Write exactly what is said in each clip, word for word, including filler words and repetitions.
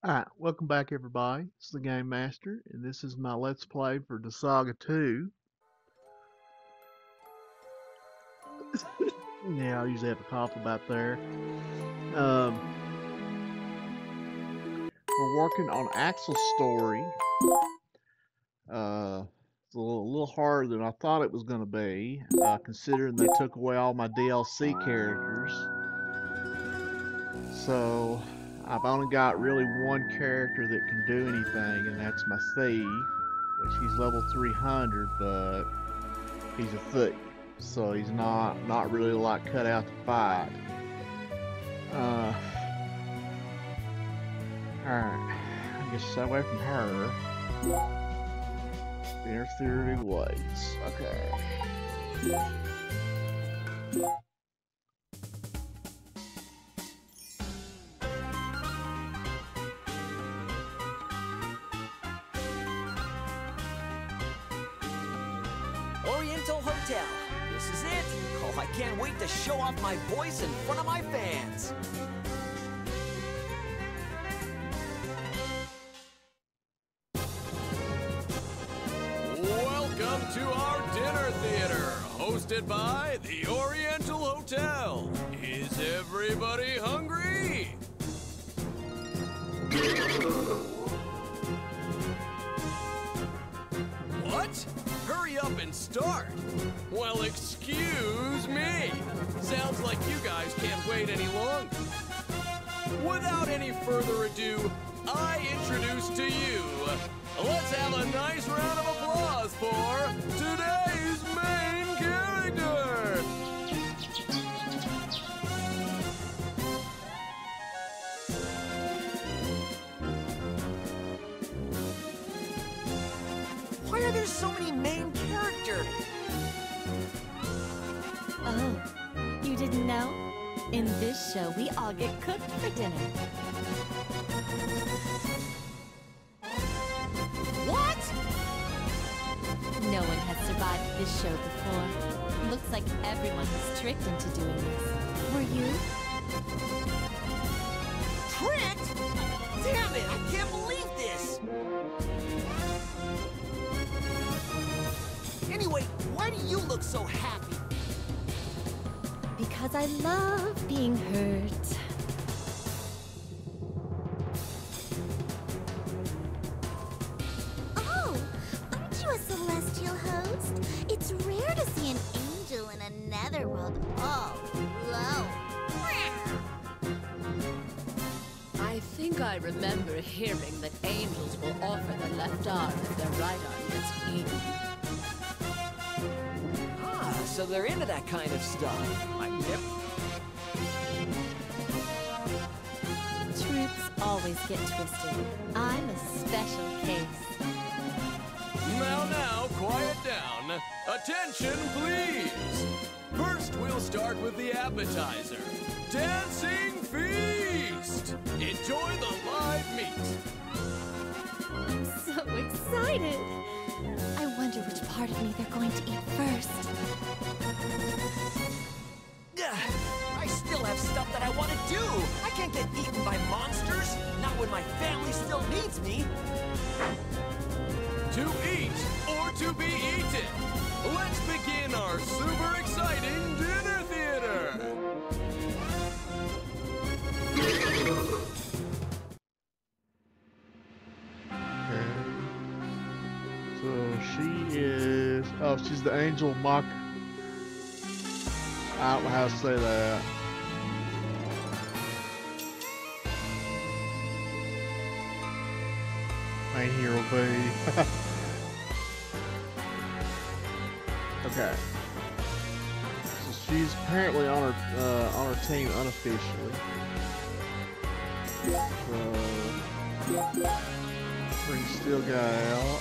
Alright, welcome back everybody. It's the Game Master, and this is my Let's Play for disgaea two. Yeah, I usually have a cough about there. Um, we're working on Axel's story. Uh, it's a little, a little harder than I thought it was going to be, uh, considering they took away all my D L C characters. So, I've only got really one character that can do anything, and that's my thief, which he's level three hundred, but he's a thief, so he's not not really like cut out to fight. Uh, Alright, I guess stay away from her. Inner theory waits. Okay. Oriental Hotel. This is it. Oh, I can't wait to show off my voice in front of my fans. Welcome to our dinner theater, hosted by the Oriental Hotel. Is everybody hungry? What? Hurry up and start. Well, excuse me. Sounds like you guys can't wait any longer. Without any further ado, I introduce to you, let's have a nice round of applause for today's main character. Why are there so many main characters? Oh, you didn't know? In this show, we all get cooked for dinner. What? No one has survived this show before. Looks like everyone was tricked into doing this. Were you? Tricked? Damn it, I can't believe this. Anyway, why do you look so happy? Because I love being hurt. Oh, aren't you a celestial host? It's rare to see an angel in a netherworld. Oh, whoa. I think I remember hearing that angels will offer the left arm if their right arm gets eaten. Ah, so they're into that kind of stuff. I yep. Truths always get twisted. I'm a special case. Now, now, quiet down. Attention, please. First, we'll start with the appetizer. Dancing Feast. Enjoy the live meat. I'm so excited. I wonder which part of me they're going to eat first. Ugh, I still have stuff that I want to do. I can't get eaten by monsters. Not when my family still needs me. To eat or to be eaten. Let's begin our super exciting dinner theater. Okay. So she is. Oh, she's the angel mock. I don't know how to say that. Main hero B. Okay. So she's apparently on her uh, on her team unofficially. So bring Steel Guy out.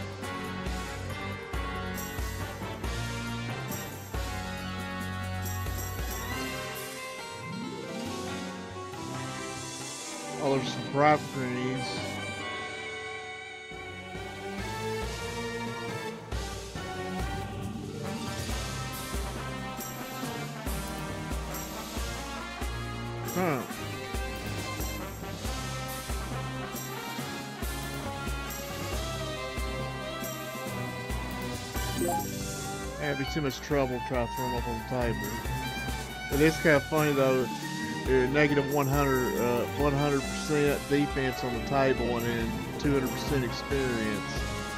Oh, there's some private greenies. Huh. That'd be too much trouble to try to throw them up on the table. It is kind of funny though. Uh, negative one hundred, uh, one hundred percent defense on the table, and then two hundred percent experience.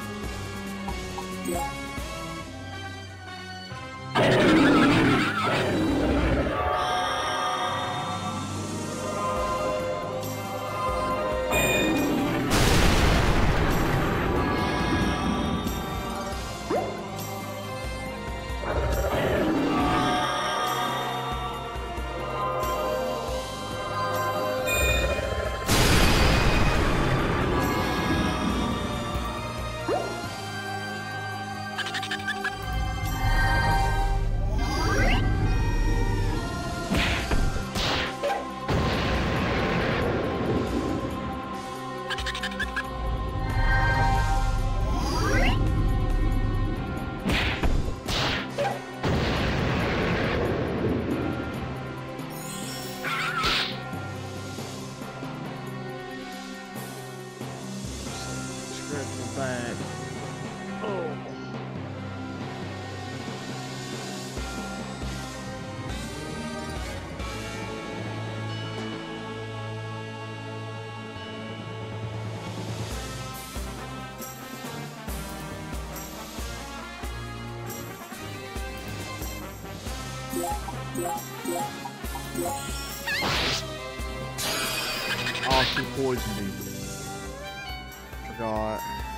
Back. Oh. Oh, she poisoned me. Forgot.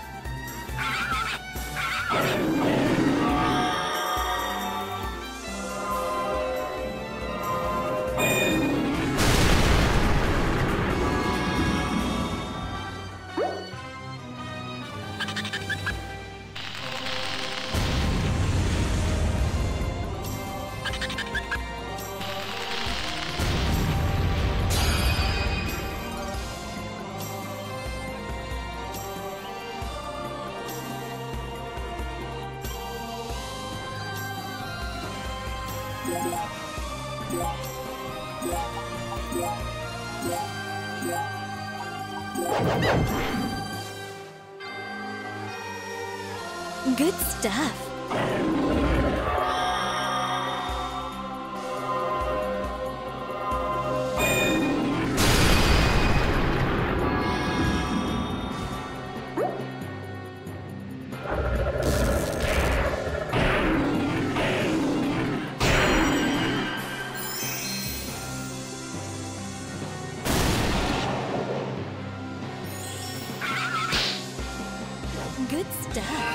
Good stuff. Good stuff.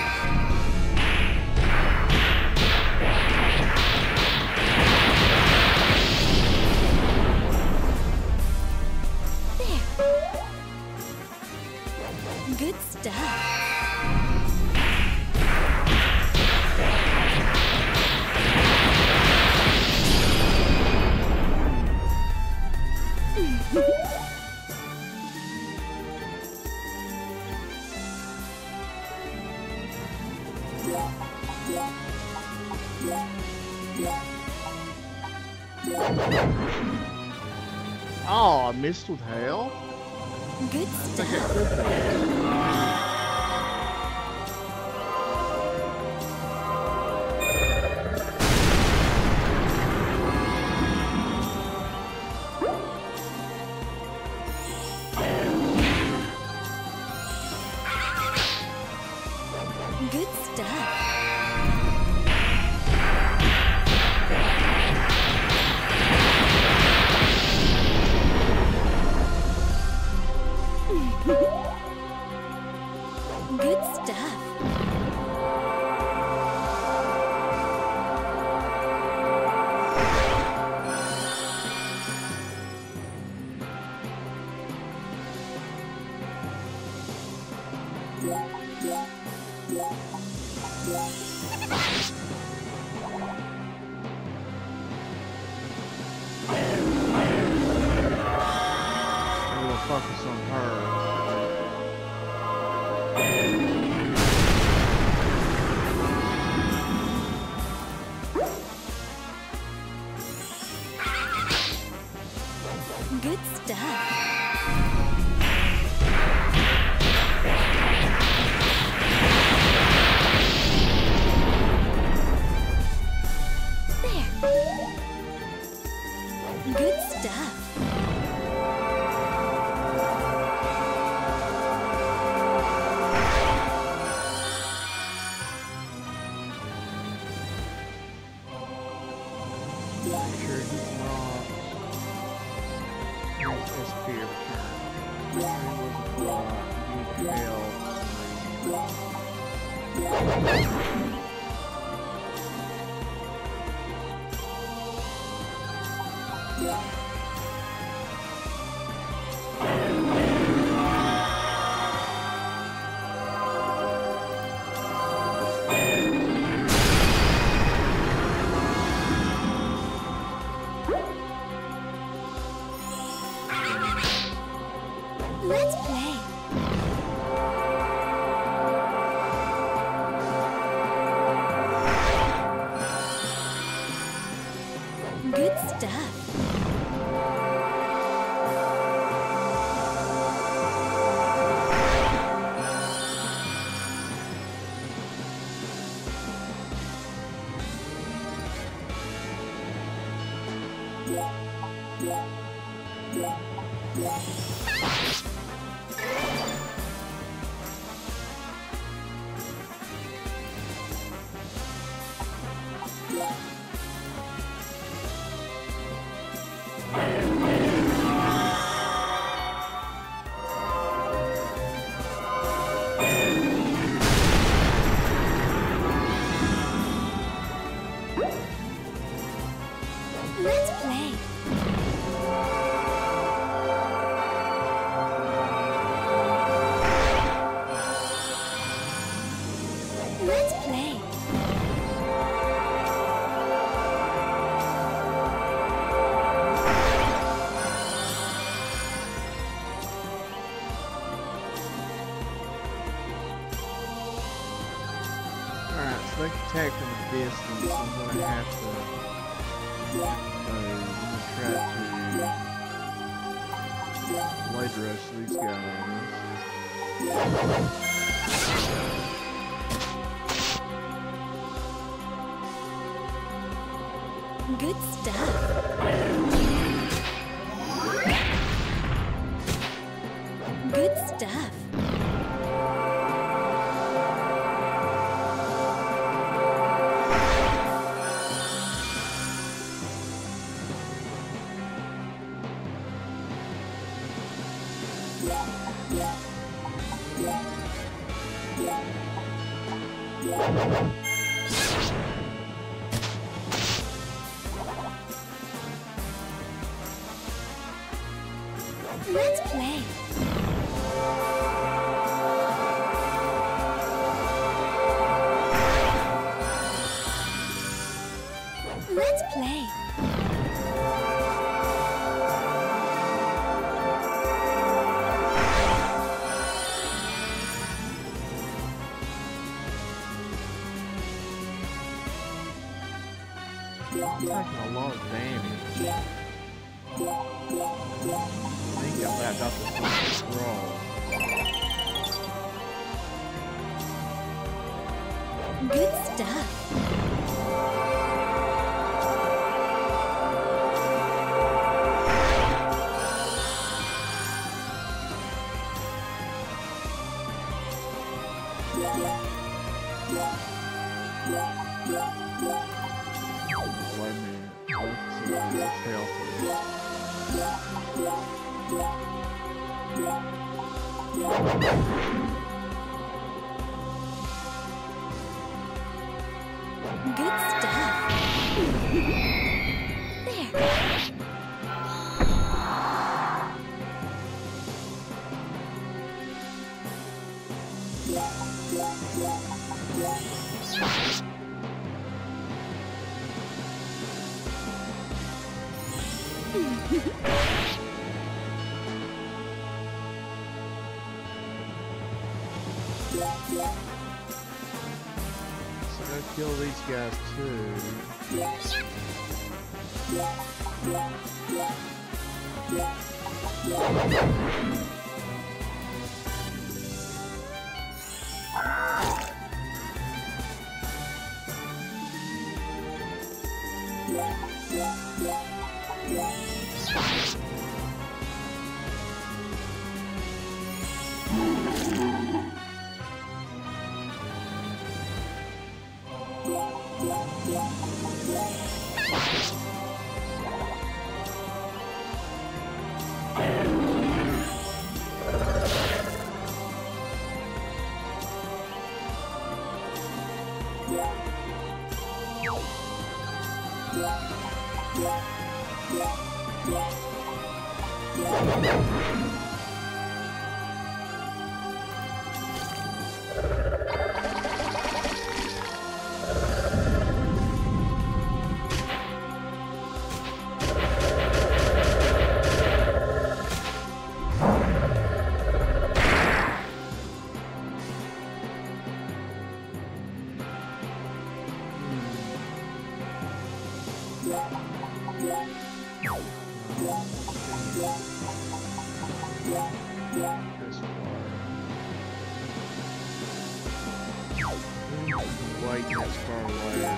Good stuff. Oh, I missed with hell. Good stuff. Good stuff. Good stuff. I'm gonna focus on her. Good stuff. Let's play. Good stuff. Let's play. Let's play. Alright, so they can attack from a distance. I'm gonna have to uh, I'm gonna try to lay the rest of these guys. Good stuff. Good stuff. Let's play. Let's play. I'm taking a lot of damage. I think I'm back up to full scroll. Good stuff. Wait a minute. Let's see what's healthy. Good stuff. There. So go kill these guys too. This far. Wait, that's far away.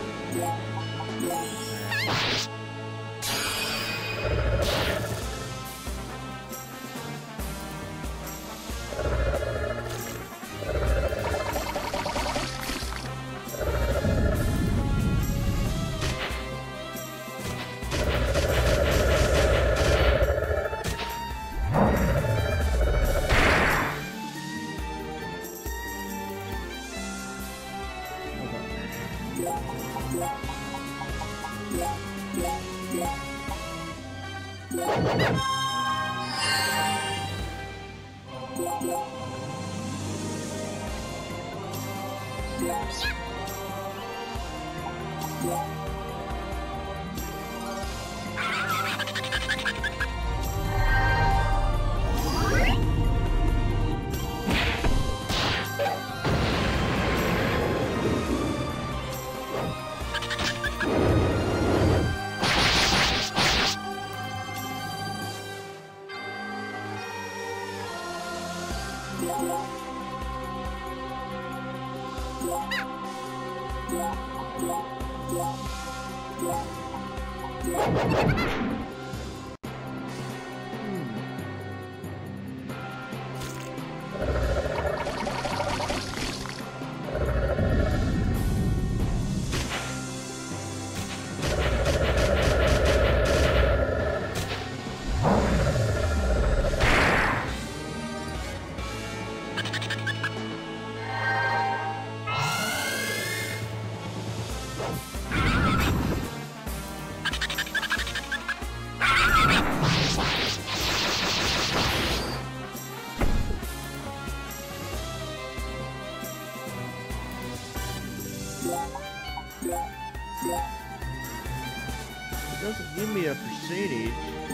Doesn't give me a percentage.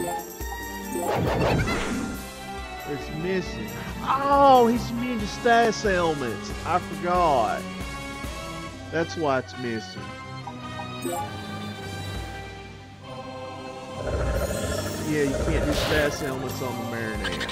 It's missing. Oh, he's immune to status ailments. I forgot. That's why it's missing. Yeah, you can't do status ailments on the Marinades.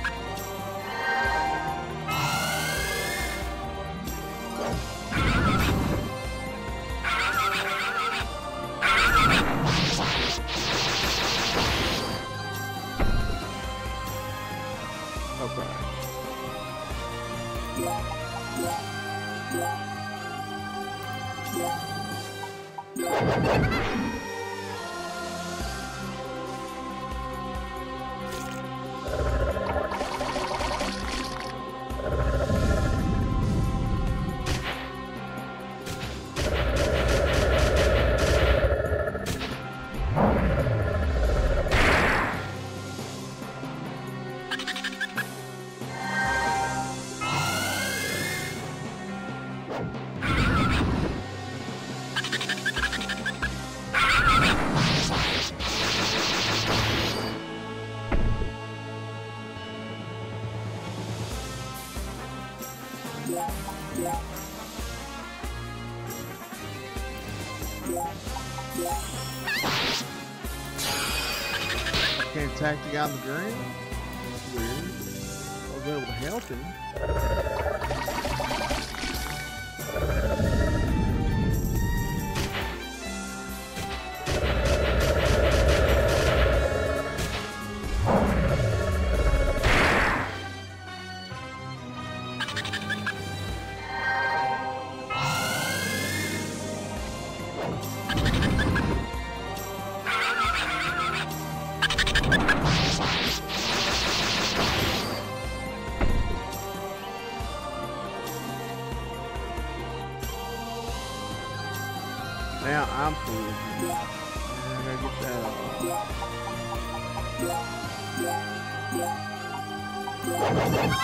Can't attack the guy on the ground? That's weird. I was able to help him. Now I'm cool. I gotta get that off.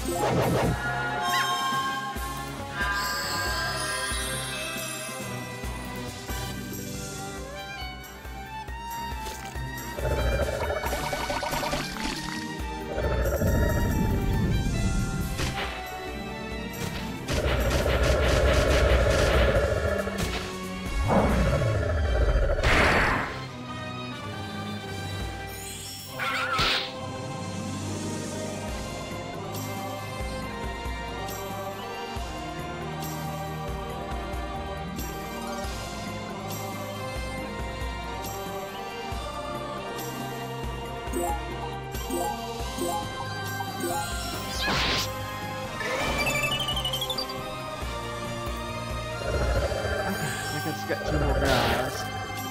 Got two more guys.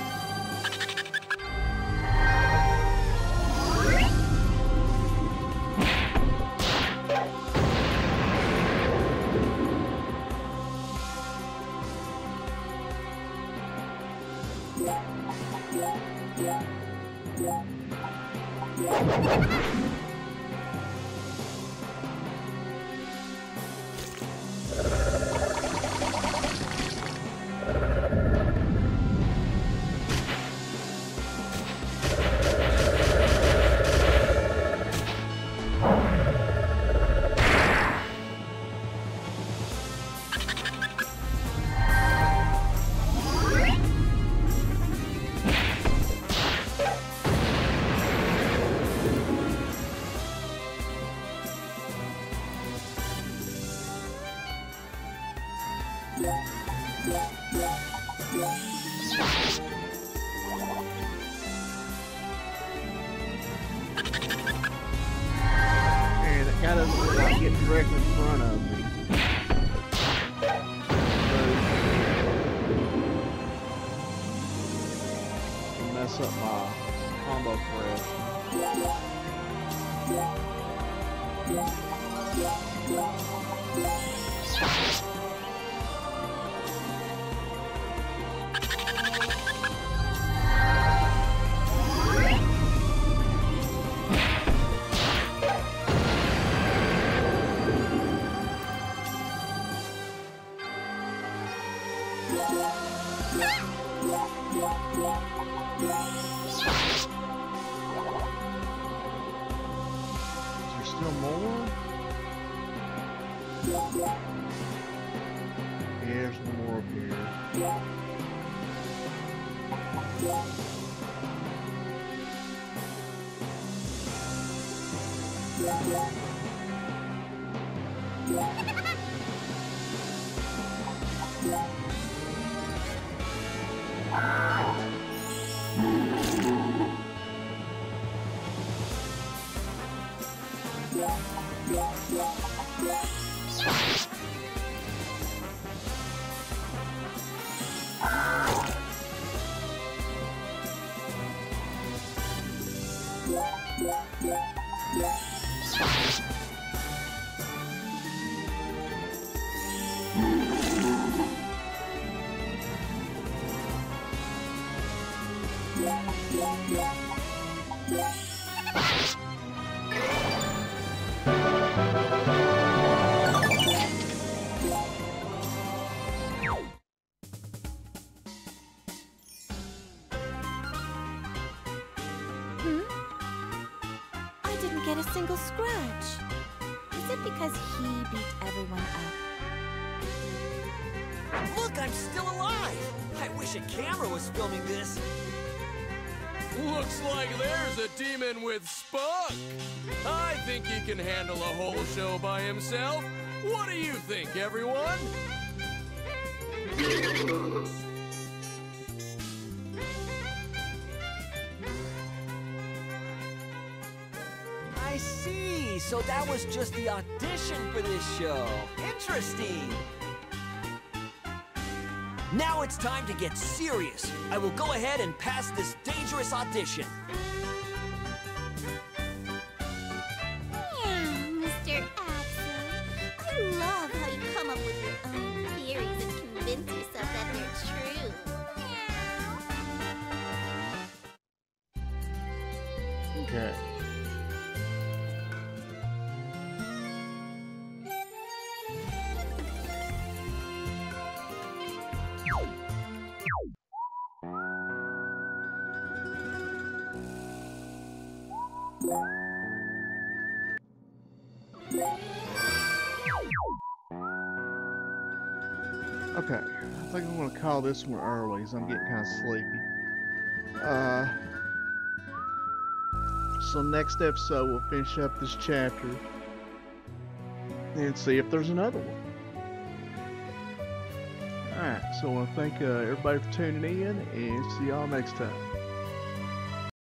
And it kind of like get directly in front of me. So, mess up my combo press. Still more? Here's more up here. Get a single scratch. Is it because he beat everyone up? Look, I'm still alive! I wish a camera was filming this. Looks like there's a demon with spunk. I think he can handle a whole show by himself. What do you think, everyone? I see. So that was just the audition for this show. Interesting. Now it's time to get serious. I will go ahead and pass this dangerous audition. Yeah, Mister Axel. I love how you come up with your own theories and convince yourself that they're true. Okay. Okay, I think I'm gonna call this one early, as I'm getting kind of sleepy. Uh, so next episode we'll finish up this chapter and see if there's another one. Alright, so I want to thank uh, everybody for tuning in, and see y'all next time.